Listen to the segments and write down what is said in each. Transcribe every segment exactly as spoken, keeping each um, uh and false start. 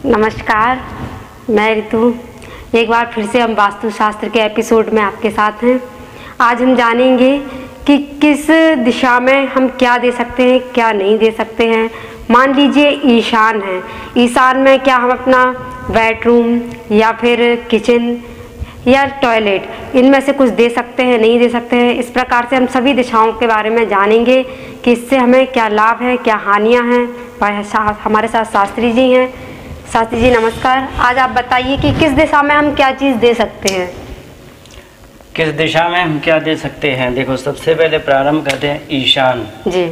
नमस्कार, मैं ऋतु। एक बार फिर से हम वास्तुशास्त्र के एपिसोड में आपके साथ हैं। आज हम जानेंगे कि किस दिशा में हम क्या दे सकते हैं, क्या नहीं दे सकते हैं। मान लीजिए ईशान है, ईशान में क्या हम अपना बेडरूम या फिर किचन या टॉयलेट, इनमें से कुछ दे सकते हैं, नहीं दे सकते हैं। इस प्रकार से हम सभी दिशाओं के बारे में जानेंगे कि इससे हमें क्या लाभ है, क्या हानियां हैं। हमारे साथ शास्त्री जी हैं। शास्त्री जी नमस्कार। आज आप बताइए कि किस दिशा में हम क्या चीज़ दे सकते हैं। किस दिशा में हम क्या दे सकते हैं। देखो, सबसे पहले प्रारंभ करते हैं ईशान जी।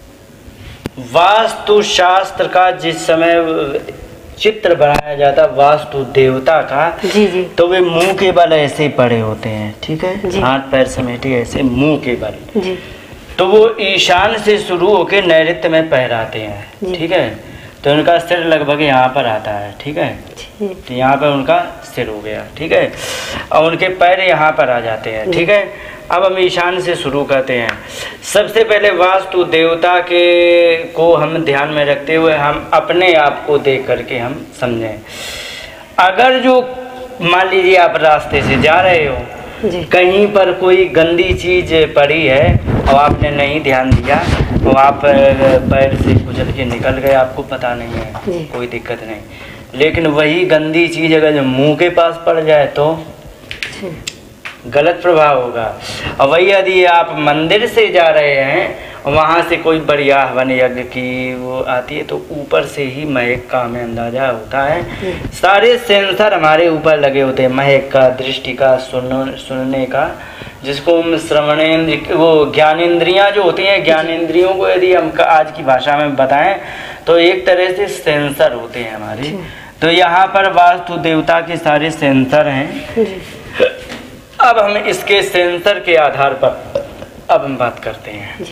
वास्तुशास्त्र का जिस समय चित्र बनाया जाता वास्तु देवता का, जी जी, तो वे मुंह के बल ऐसे पड़े होते हैं, ठीक है, हाथ पैर समेटे ऐसे मुंह के बल जी। तो वो ईशान से शुरू होकर नैऋत्य में पहराते हैं, ठीक है। तो उनका सिर लगभग यहाँ पर आता है, ठीक है, तो यहाँ पर उनका सिर हो गया, ठीक है, और उनके पैर यहाँ पर आ जाते हैं, ठीक है। अब हम ईशान से शुरू करते हैं। सबसे पहले वास्तु देवता के को हम ध्यान में रखते हुए हम अपने आप को देख करके हम समझें। अगर जो मान लीजिए आप रास्ते से जा रहे हो, कहीं पर कोई गंदी चीज पड़ी है और आपने नहीं ध्यान दिया तो आप पैर से कुचल के निकल गए, आपको पता नहीं है, कोई दिक्कत नहीं। लेकिन वही गंदी चीज अगर मुंह के पास पड़ जाए तो गलत प्रभाव होगा। और वही यदि आप मंदिर से जा रहे हैं, वहाँ से कोई बढ़िया हवन यज्ञ की वो आती है, तो ऊपर से ही महक का हमें अंदाजा होता है। सारे सेंसर हमारे ऊपर लगे होते हैं, महक का, दृष्टि का, सुन सुनने का, जिसको हम श्रवणेन्द्र, वो ज्ञानेंद्रियाँ जो होती हैं, ज्ञानेंद्रियों को यदि हम आज की भाषा में बताएं तो एक तरह से सेंसर होते हैं हमारे। तो यहाँ पर वास्तु देवता के सारे सेंसर हैं। अब हम इसके सेंसर के आधार पर अब हम बात करते हैं।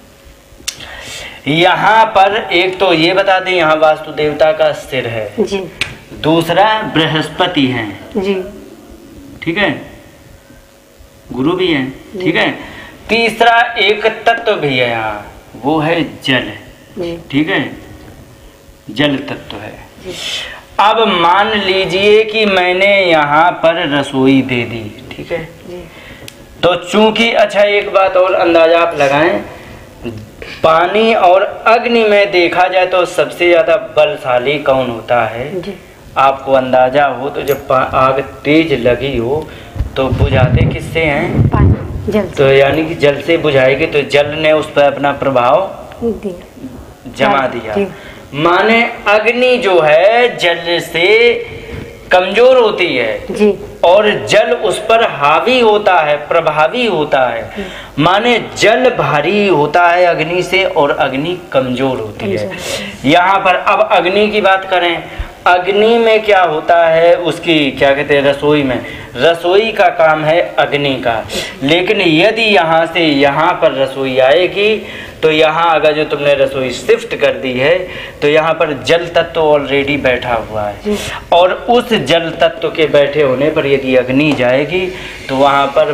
यहाँ पर एक तो ये बता दें, यहाँ वास्तु देवता का सिर है जी। दूसरा बृहस्पति हैं जी, ठीक है, गुरु भी हैं, ठीक है। तीसरा एक तत्व भी है यहाँ, वो है जल, ठीक है, जल तत्व है। अब मान लीजिए कि मैंने यहाँ पर रसोई दे दी, ठीक है, तो चूंकि, अच्छा एक बात और अंदाजा आप लगाएं, पानी और अग्नि में देखा जाए तो सबसे ज्यादा बलशाली कौन होता है, आपको अंदाजा हो तो जब आग तेज लगी हो तो बुझाते किससे हैं, पानी, जल। तो यानी कि जल से बुझाएगी, तो जल ने उस पर अपना प्रभाव जमा दिया। माने अग्नि जो है जल से कमजोर होती है जी, और जल उस पर हावी होता है, प्रभावी होता है। माने जल भारी होता है अग्नि से और अग्नि कमजोर होती है। यहाँ पर अब अग्नि की बात करें, अग्नि में क्या होता है, उसकी क्या कहते हैं, रसोई में, रसोई का काम है अग्नि का। लेकिन यदि यहाँ से यहाँ पर रसोई आएगी तो यहाँ अगर जो तुमने रसोई शिफ्ट कर दी है तो यहाँ पर जल तत्व ऑलरेडी बैठा हुआ है, और उस जल तत्व के बैठे होने पर यदि अग्नि जाएगी तो वहाँ पर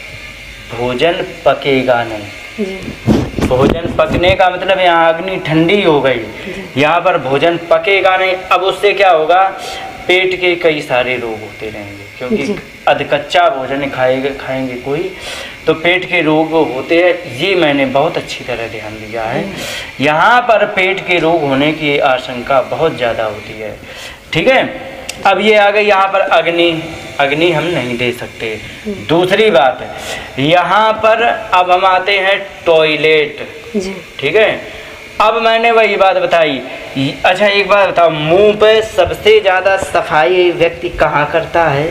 भोजन पकेगा नहीं। भोजन पकने का मतलब यहाँ अग्नि ठंडी हो गई, यहाँ पर भोजन पकेगा नहीं। अब उससे क्या होगा, पेट के कई सारे रोग होते रहेंगे, क्योंकि अधकच्चा भोजन खाएंगे खाएंगे कोई तो पेट के रोग होते हैं। ये मैंने बहुत अच्छी तरह ध्यान दिया है। यहाँ पर पेट के रोग होने की आशंका बहुत ज़्यादा होती है, ठीक है। अब ये आ गई यहाँ पर अग्नि, अग्नि हम नहीं दे सकते। दूसरी बात, यहाँ पर अब हम आते हैं टॉयलेट, ठीक है। अब मैंने वही बात बताई। अच्छा एक बात बताओ, मुंह पे सबसे ज़्यादा सफाई व्यक्ति कहाँ करता है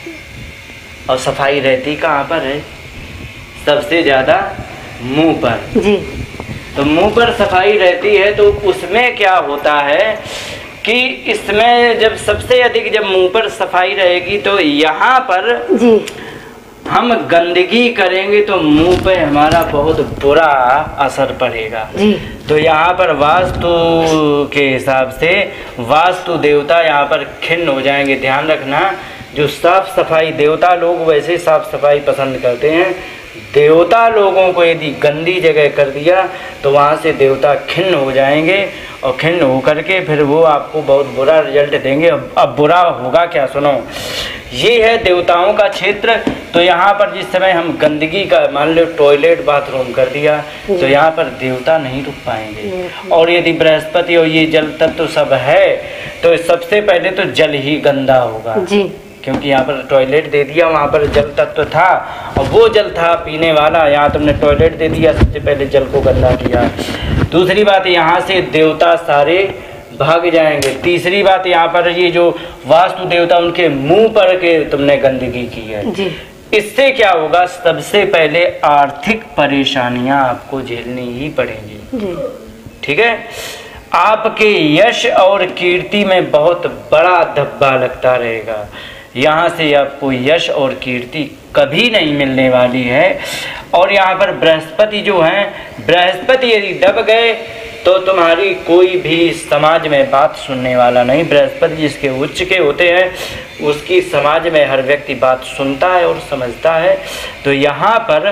और सफाई रहती कहाँ पर है, सबसे ज़्यादा मुंह पर जी। तो मुंह पर सफाई रहती है तो उसमें क्या होता है कि इसमें जब सबसे अधिक जब मुंह पर सफाई रहेगी तो यहाँ पर जी हम गंदगी करेंगे तो मुंह पे हमारा बहुत बुरा असर पड़ेगा जी। तो यहाँ पर वास्तु के हिसाब से वास्तु देवता यहाँ पर खिन्न हो जाएंगे। ध्यान रखना, जो साफ सफाई देवता लोग वैसे साफ सफाई पसंद करते हैं, देवता लोगों को यदि गंदी जगह कर दिया तो वहाँ से देवता खिन्न हो जाएंगे और खिन्न होकर के फिर वो आपको बहुत बुरा रिजल्ट देंगे। अब बुरा होगा क्या, सुनो। ये है देवताओं का क्षेत्र। तो यहाँ पर जिस समय हम गंदगी का, मान लो टॉयलेट बाथरूम कर दिया, तो यहाँ पर देवता नहीं रुक पाएंगे। और यदि बृहस्पति और ये जल तत्व सब है तो सबसे पहले तो जल ही गंदा होगा जी, क्योंकि यहाँ पर टॉयलेट दे दिया, वहाँ पर जल तत्व था और वो जल था पीने वाला, यहाँ तुमने टॉयलेट दे दिया, सबसे पहले जल को गंदा किया। दूसरी बात, यहाँ से देवता सारे भाग जाएंगे। तीसरी बात, यहाँ पर ये जो वास्तु देवता उनके मुंह पर के तुमने गंदगी की है जी। इससे क्या होगा, सबसे पहले आर्थिक परेशानियां आपको झेलनी ही पड़ेंगी। ठीक है, आपके यश और कीर्ति में बहुत बड़ा धब्बा लगता रहेगा। यहाँ से आपको यश और कीर्ति कभी नहीं मिलने वाली है। और यहाँ पर बृहस्पति जो हैं, बृहस्पति यदि दब गए तो तुम्हारी कोई भी समाज में बात सुनने वाला नहीं। बृहस्पति जिसके उच्च के होते हैं उसकी समाज में हर व्यक्ति बात सुनता है और समझता है। तो यहाँ पर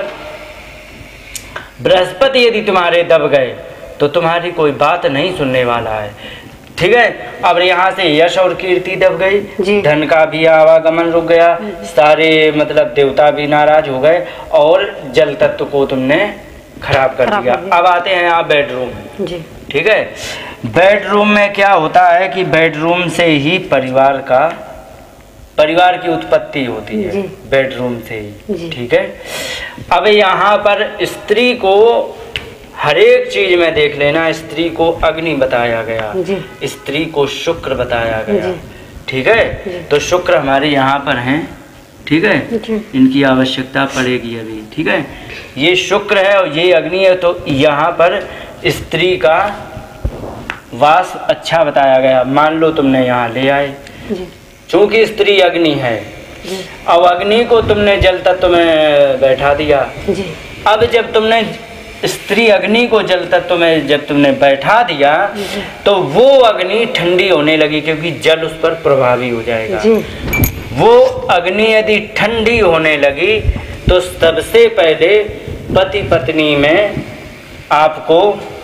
बृहस्पति यदि तुम्हारे दब गए तो तुम्हारी कोई बात नहीं सुनने वाला है। ठीक है, अब यहाँ से यश और कीर्ति दब गई, धन का भी आवागमन रुक गया, सारे मतलब देवता भी नाराज हो गए और जल तत्व को तुमने खराब कर दिया। अब आते हैं आप बेडरूम जी। ठीक है, बेडरूम में क्या होता है कि बेडरूम से ही परिवार का परिवार की उत्पत्ति होती है, बेडरूम से ही। ठीक है, अब यहाँ पर स्त्री को हर एक चीज में देख लेना, स्त्री को अग्नि बताया गया, स्त्री को शुक्र बताया गया। ठीक है, तो शुक्र हमारे यहाँ पर हैं। ठीक है, इनकी आवश्यकता पड़ेगी अभी। ठीक है, ये शुक्र है और ये अग्नि है, तो यहाँ पर स्त्री का वास अच्छा बताया गया। मान लो तुमने यहाँ ले आए, चूंकि स्त्री अग्नि है, अब अग्नि को तुमने जल तत्व में बैठा दिया। अब जब तुमने स्त्री अग्नि को जल तत्व में जब तुमने बैठा दिया तो वो अग्नि ठंडी होने लगी, क्योंकि जल उस पर प्रभावी हो जाएगा। वो अग्नि यदि ठंडी होने लगी तो सबसे पहले पति पत्नी में आपको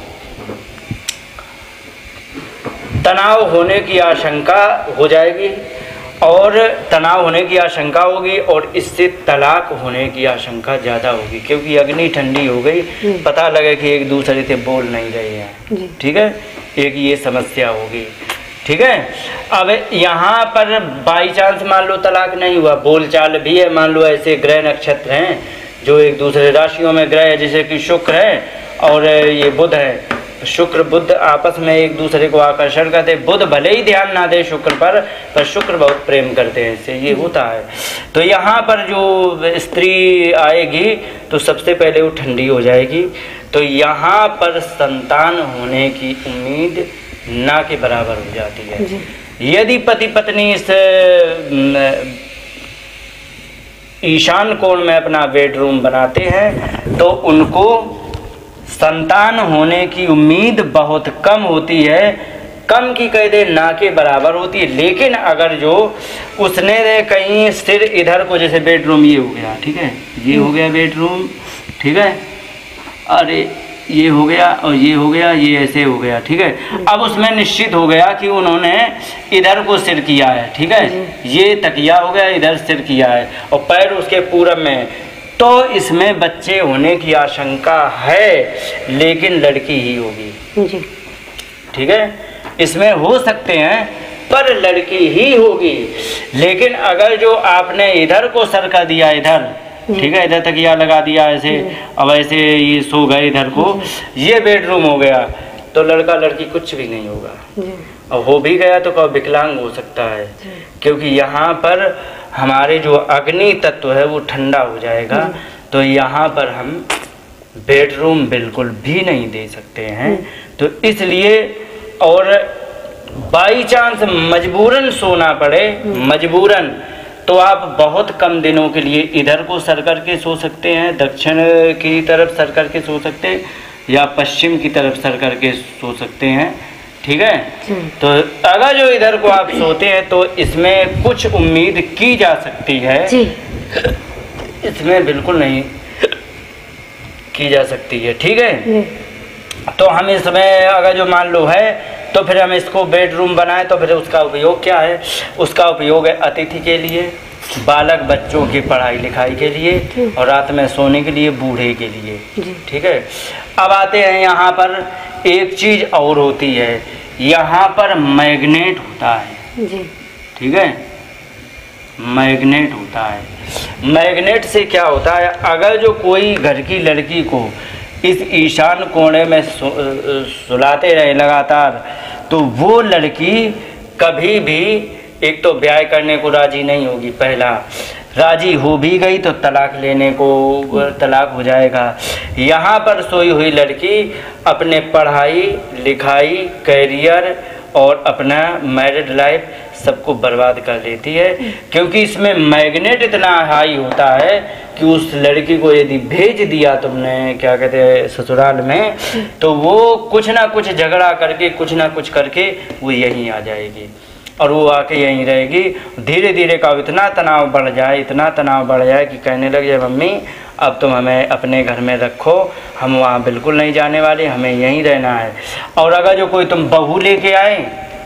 तनाव होने की आशंका हो जाएगी और तनाव होने की आशंका होगी और इससे तलाक होने की आशंका ज़्यादा होगी, क्योंकि अग्नि ठंडी हो गई, पता लगे कि एक दूसरे से बोल नहीं रहे हैं। ठीक है, एक ये समस्या होगी। ठीक है, अब यहाँ पर बाई चांस मान लो तलाक नहीं हुआ, बोलचाल भी है, मान लो ऐसे ग्रह नक्षत्र हैं जो एक दूसरे राशियों में ग्रह है, जैसे कि शुक्र है और ये बुध है। शुक्र बुध आपस में एक दूसरे को आकर्षण करते, बुध भले ही ध्यान ना दे शुक्र पर, पर शुक्र बहुत प्रेम करते हैं, इससे ये होता है। तो यहाँ पर जो स्त्री आएगी तो सबसे पहले वो ठंडी हो जाएगी, तो यहाँ पर संतान होने की उम्मीद ना के बराबर हो जाती है। यदि पति पत्नी इस ईशान कोण में अपना बेडरूम बनाते हैं तो उनको संतान होने की उम्मीद बहुत कम होती है, कम की कह दे ना के बराबर होती है। लेकिन अगर जो उसने कहीं सिर इधर को, जैसे बेडरूम ये हो गया, ठीक है, ये हो गया बेडरूम, ठीक है, अरे ये हो गया और ये हो गया, ये ऐसे हो गया। ठीक है, अब उसमें निश्चित हो गया कि उन्होंने इधर को सिर किया है। ठीक है, ये तकिया हो गया, इधर सिर किया है और पैर उसके पूरब में, तो इसमें बच्चे होने की आशंका है, लेकिन लड़की ही होगी। ठीक है, इसमें हो सकते हैं पर लड़की ही होगी। लेकिन अगर जो आपने इधर को सर कर दिया, इधर, ठीक है, इधर तकिया लगा दिया ऐसे, अब ऐसे ये सो गए इधर को, ये बेडरूम हो गया, तो लड़का लड़की कुछ भी नहीं होगा। और हो भी गया तो कब विकलांग हो सकता है, क्योंकि यहाँ पर हमारे जो अग्नि तत्व है वो ठंडा हो जाएगा। तो यहाँ पर हम बेडरूम बिल्कुल भी नहीं दे सकते हैं। तो इसलिए, और बाई चांस मजबूरन सोना पड़े, मजबूरन, तो आप बहुत कम दिनों के लिए इधर को सर करके सो सकते हैं, दक्षिण की तरफ सर करके सो सकते हैं, या पश्चिम की तरफ सर करके सो सकते हैं। ठीक है, तो अगर जो इधर को आप सोते हैं तो इसमें कुछ उम्मीद की जा सकती है, इसमें बिल्कुल नहीं की जा सकती है। ठीक है, तो हम इसमें अगर जो मान लो है तो फिर हम इसको बेडरूम बनाएं तो फिर उसका उपयोग क्या है? उसका उपयोग है अतिथि के लिए, बालक बच्चों की पढ़ाई लिखाई के लिए और रात में सोने के लिए, बूढ़े के लिए। ठीक है, अब आते हैं यहाँ पर एक चीज़ और होती है, यहाँ पर मैग्नेट होता है। ठीक है, मैग्नेट होता है। मैग्नेट से क्या होता है, अगर जो कोई घर की लड़की को इस ईशान कोने में सु, सुलाते रहे लगातार, तो वो लड़की कभी भी एक तो ब्याह करने को राजी नहीं होगी। पहला, राजी हो भी गई तो तलाक लेने को तलाक हो जाएगा। यहाँ पर सोई हुई लड़की अपने पढ़ाई लिखाई, कैरियर और अपना मैरिड लाइफ सबको बर्बाद कर लेती है, क्योंकि इसमें मैग्नेट इतना हाई होता है कि उस लड़की को यदि भेज दिया तुमने क्या कहते हैं ससुराल में, तो वो कुछ ना कुछ झगड़ा करके कुछ ना कुछ करके वो यहीं आ जाएगी और वो आके यहीं रहेगी। धीरे धीरे का इतना तनाव बढ़ जाए, इतना तनाव बढ़ जाए कि कहने लग जाए मम्मी अब तुम हमें अपने घर में रखो, हम वहाँ बिल्कुल नहीं जाने वाले, हमें यहीं रहना है। और अगर जो कोई तुम बहू लेके आए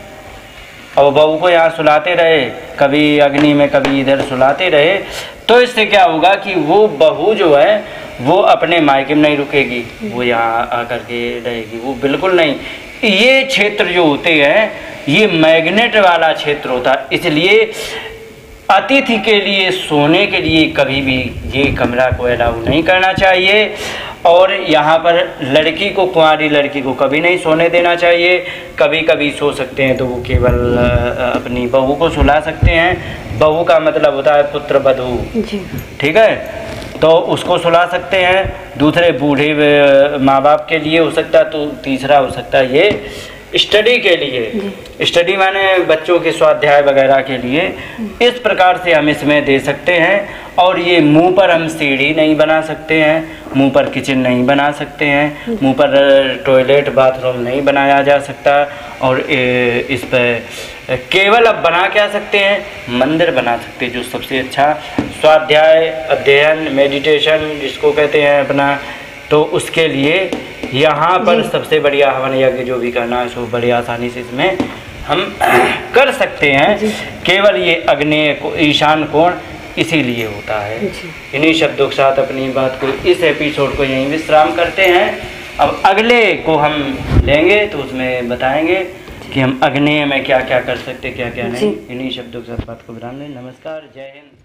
और बहू को यहाँ सुलाते रहे, कभी अग्नि में कभी इधर सुलाते रहे, तो इससे क्या होगा कि वो बहू जो है वो अपने मायके में नहीं रुकेगी, वो यहाँ आकर के रहेगी, वो बिल्कुल नहीं। ये क्षेत्र जो होते हैं ये मैग्नेट वाला क्षेत्र होता है, इसलिए अतिथि के लिए सोने के लिए कभी भी ये कमरा को अलाउ नहीं करना चाहिए। और यहाँ पर लड़की को, कुंवारी लड़की को कभी नहीं सोने देना चाहिए। कभी कभी सो सकते हैं तो वो केवल अपनी बहू को सुला सकते हैं। बहू का मतलब होता है पुत्र वधू। ठीक है, तो उसको सुला सकते हैं। दूसरे बूढ़े माँ बाप के लिए हो सकता है, तो तीसरा हो सकता है ये स्टडी के लिए। स्टडी माने बच्चों के स्वाध्याय वगैरह के लिए। इस प्रकार से हम इसमें दे सकते हैं। और ये मुंह पर हम सीढ़ी नहीं बना सकते हैं, मुंह पर किचन नहीं बना सकते हैं, मुंह पर टॉयलेट बाथरूम नहीं बनाया जा सकता। और इस पर केवल अब बना क्या सकते हैं, मंदिर बना सकते हैं, जो सबसे अच्छा स्वाध्याय, अध्ययन, मेडिटेशन जिसको कहते हैं अपना, तो उसके लिए यहाँ पर सबसे बढ़िया हवन यज्ञ जो भी करना है सो बड़ी आसानी से इसमें हम कर सकते हैं। केवल ये अग्नेय को, ईशान कोण इसीलिए होता है। इन्हीं शब्दों के साथ अपनी बात को, इस एपिसोड को यहीं विश्राम करते हैं। अब अगले को हम लेंगे तो उसमें बताएंगे कि हम अग्नेय में क्या क्या कर सकते, क्या क्या नहीं। इन्हीं शब्दों के साथ बात को विराम दें। नमस्कार, जय हिंद।